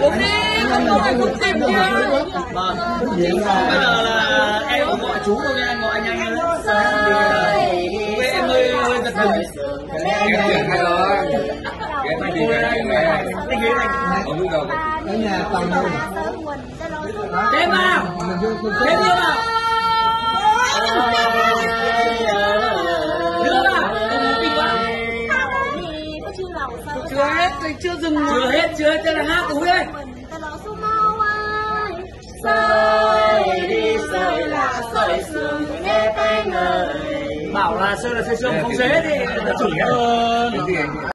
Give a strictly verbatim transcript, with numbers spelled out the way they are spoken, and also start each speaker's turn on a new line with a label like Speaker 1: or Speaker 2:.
Speaker 1: Uống đi, không có phải uống tìm kia. Vâng. Bây giờ là em cũng gọi chú thôi nha, anh gọi anh nhanh nữa. Vì em hơi hơi giật mình.
Speaker 2: Cái chuyện hay rồi. Cái này đi cái này này.
Speaker 1: Anh ghế này.
Speaker 2: Ở lúc đầu.
Speaker 3: Ở nhà toàn luôn.
Speaker 1: Thêm vào. Thêm nữa vào. Đưa vào. Không muốn kinh quá. Chưa hết, chưa dừng. Chưa hết, chưa hết, cho là hát Tú ơi.
Speaker 4: Sơi đi sơi là sơi sương nghe tay người.
Speaker 1: Bảo là sơi là sơi sương, không dễ thì nó chỉ hơn.